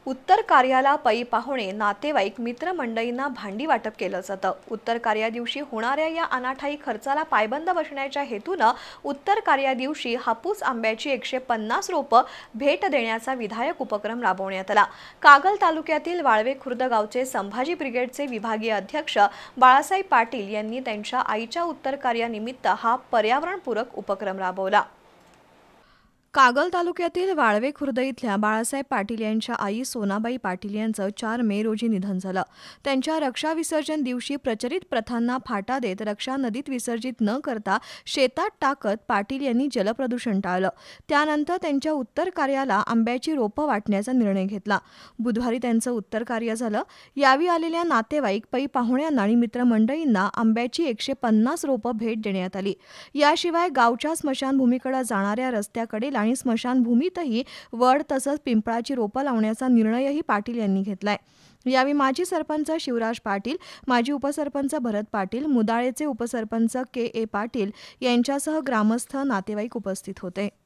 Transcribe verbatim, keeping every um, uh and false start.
उत्तर कार्याला पै पाहुणे नातेवाईक मित्रमंडळींना भांडी वाटप केलं जातं। उत्तर कार्या दिवशी होणाऱ्या या अनाठायी खर्चाला पायबंद बसण्याच्या हेतूनं उत्तर कार्या दिवशी हापूस आंब्याची एकशे पन्नास रोपं भेट देण्याचा विधायक उपक्रम राबवण्यात आला। कागल तालुक्यातील वाळवे खुर्द गावचे संभाजी ब्रिगेडचे विभागीय अध्यक्ष बाळासाहेब पाटील यांनी त्यांच्या आईच्या उत्तर कार्यानिमित्त हा पर्यावरणपूरक उपक्रम राबवला। कागल तालुक्यातील वाळवे खुर्द इथल्या बाळासाहेब पाटील यांच्या आई सोनाबाई पाटील यांचं चार मे रोजी निधन झालं। त्यांच्या रक्षा विसर्जन दिवशी प्रचलित प्रथांना फाटा देत रक्षा नदीत विसर्जित न करता शेतात टाकत पाटील यांनी जलप्रदूषण टाळलं। त्यानंतर त्यांच्या उत्तर कार्याला आंब्याची रोपं वाटण्याचा निर्णय घेतला। बुधवारी त्यांचं उत्तर कार्य झालं। यावेळी आलेल्या नातेवाईक पै पाहुण्यांना आणि मित्रमंडळींना आंब्याची एकशे पन्नास रोपं भेट देण्यात आली। याशिवाय गावच्या स्मशानभूमीकडे जाणाऱ्या रस्त्याकडे आणि स्मशानभूमीतही वड तसंच पिंपळाची रोपं लावण्याचा निर्णयही पाटील यांनी घेतलाय। यावेळी माजी सरपंच शिवराज पाटील, माजी उपसरपंच भरत पाटील, मुदाळेचे उपसरपंच के ए पाटील यांच्यासह ग्रामस्थ नातेवाईक उपस्थित होते।